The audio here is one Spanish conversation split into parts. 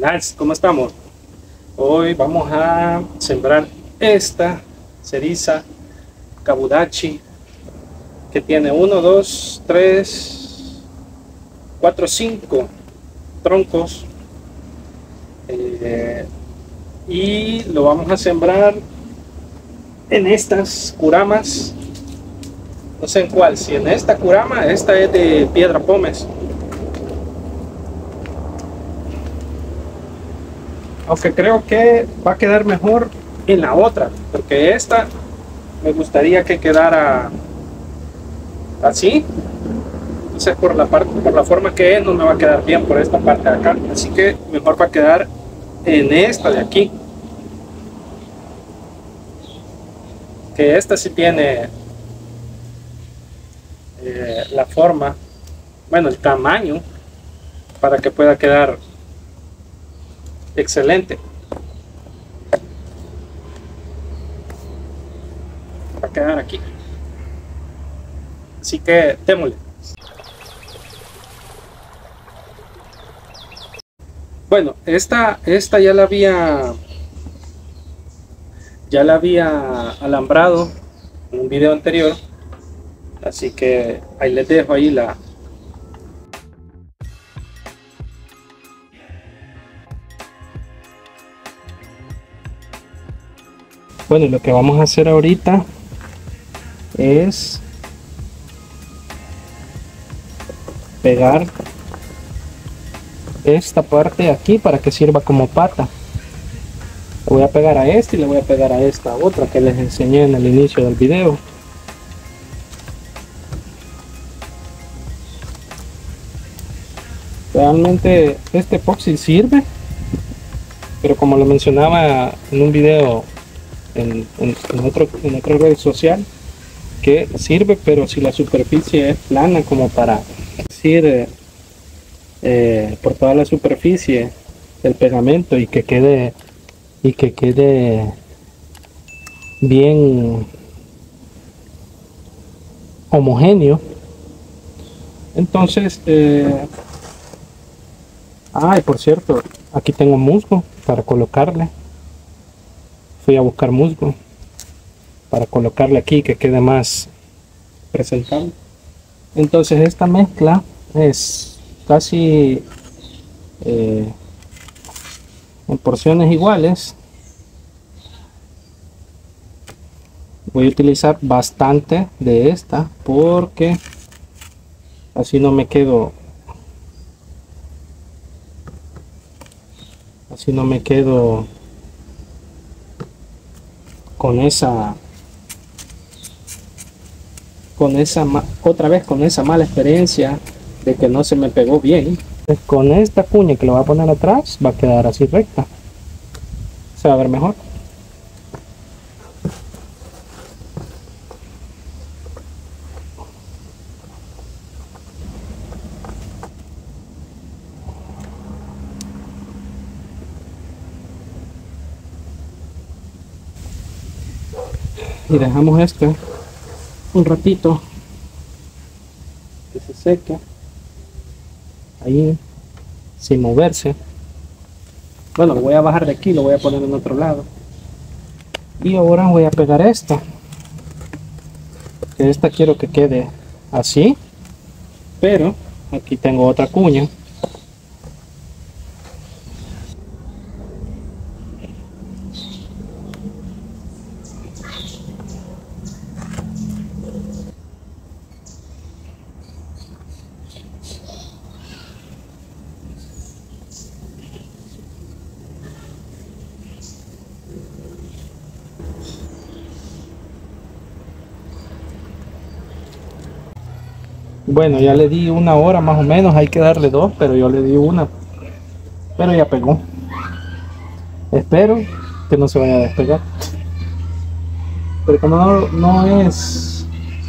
Buenas, ¿cómo estamos? Hoy vamos a sembrar esta ceriza kabudachi que tiene 1, 2, 3, 4, 5 troncos y lo vamos a sembrar en estas curamas. No sé en cuál, si en esta curama, esta es de piedra pómez. Aunque creo que va a quedar mejor en la otra, porque esta me gustaría que quedara así. Entonces por la forma que es, no me va a quedar bien por esta parte de acá. Así que mejor va a quedar en esta de aquí. Que esta sí tiene la forma, bueno, el tamaño para que pueda quedar excelente. Va a quedar aquí. Así que démosle. Bueno, esta ya la había alambrado en un video anterior, así que ahí les dejo ahí la bueno. Lo que vamos a hacer ahorita es pegar esta parte aquí para que sirva como pata. Le voy a pegar a esta y le voy a pegar a esta otra que les enseñé en el inicio del video. Realmente este epoxi sirve, pero como lo mencionaba en un video en otra red social, que sirve pero si la superficie es plana, como para decir por toda la superficie del pegamento y que quede bien homogéneo. Entonces y por cierto, aquí tengo musgo para colocarle. Fui a buscar musgo para colocarle aquí, que quede más presentable. Entonces esta mezcla es casi en porciones iguales. Voy a utilizar bastante de esta porque así no me quedo con esa otra vez con esa mala experiencia de que no se me pegó bien. Con esta cuña que le voy a poner atrás va a quedar así recta, se va a ver mejor. Y dejamos esto un ratito que se seque ahí sin moverse. Bueno, lo voy a bajar de aquí, lo voy a poner en otro lado. Y ahora voy a pegar esta, porque esta quiero que quede así, pero aquí tengo otra cuña. Bueno, ya le di 1 hora más o menos, hay que darle 2, pero yo le di 1, pero ya pegó. Espero que no se vaya a despegar, pero como no es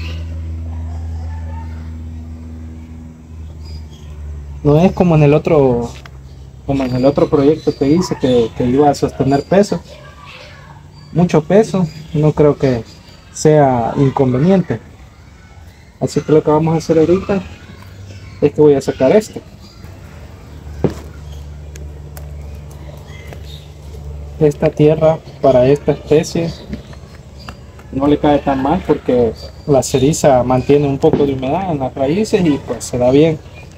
como en el otro proyecto que hice, que iba a sostener mucho peso, no creo que sea inconveniente. Así que lo que vamos a hacer ahorita es que voy a sacar esto. esta tierra para esta especie no le cae tan mal porque la ceriza mantiene un poco de humedad en las raíces y pues se da bien.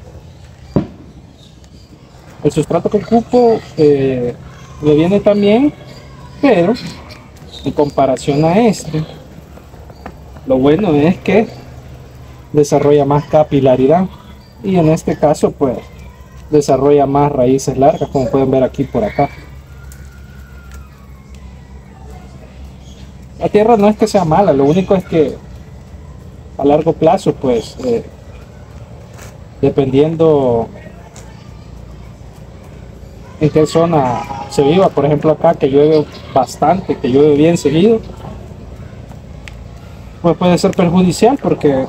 El sustrato que ocupo le viene también, pero en comparación a este, lo bueno es que desarrolla más capilaridad y en este caso pues desarrolla más raíces largas, como pueden ver aquí por acá. La tierra no es que sea mala, lo único es que a largo plazo pues dependiendo en qué zona se viva, por ejemplo acá que llueve bastante, que llueve bien seguido, pues puede ser perjudicial porque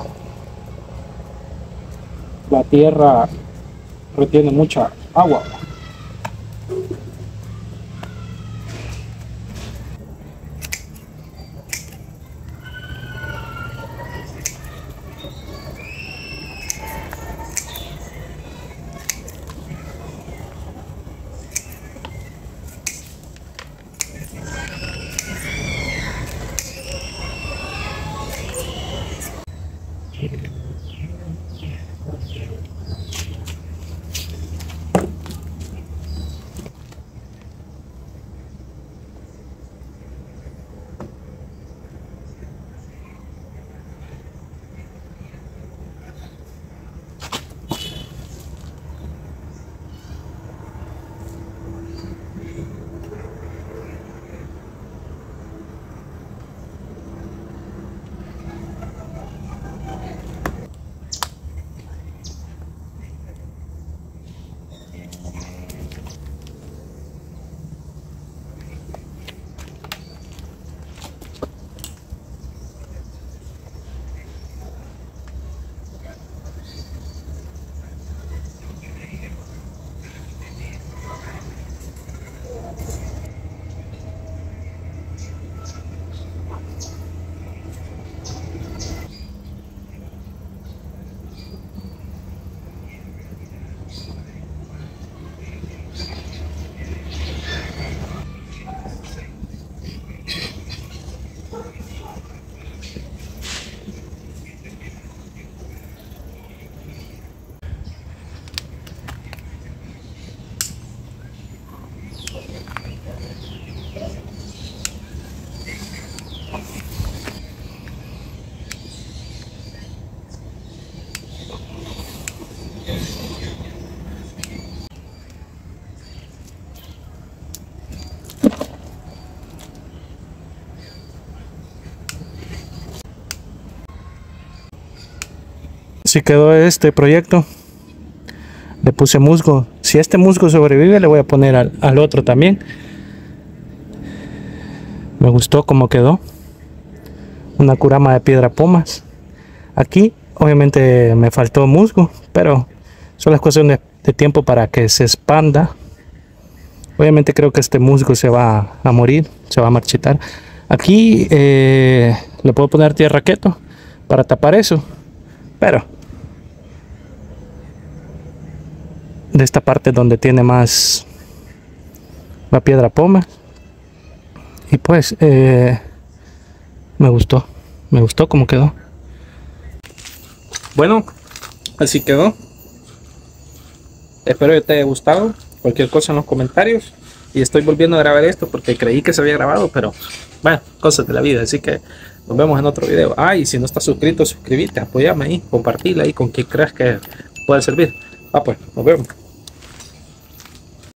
la tierra retiene mucha agua. Así quedó este proyecto. Le puse musgo. Si este musgo sobrevive, le voy a poner al otro también. Me gustó cómo quedó. Una curama de piedra pomas. Aquí obviamente me faltó musgo, pero son las cuestiones de tiempo para que se expanda. Obviamente creo que este musgo se va a morir, se va a marchitar. Aquí le puedo poner tierra keto para tapar eso, pero de esta parte donde tiene más la piedra poma. Y pues me gustó cómo quedó. Bueno, así quedó. Espero que te haya gustado. Cualquier cosa en los comentarios. Y estoy volviendo a grabar esto porque creí que se había grabado, pero bueno, cosas de la vida. Así que nos vemos en otro video. Ah, y si no estás suscrito, suscríbete, apóyame ahí, compartirla ahí con quien creas que pueda servir. Ah, pues, nos vemos.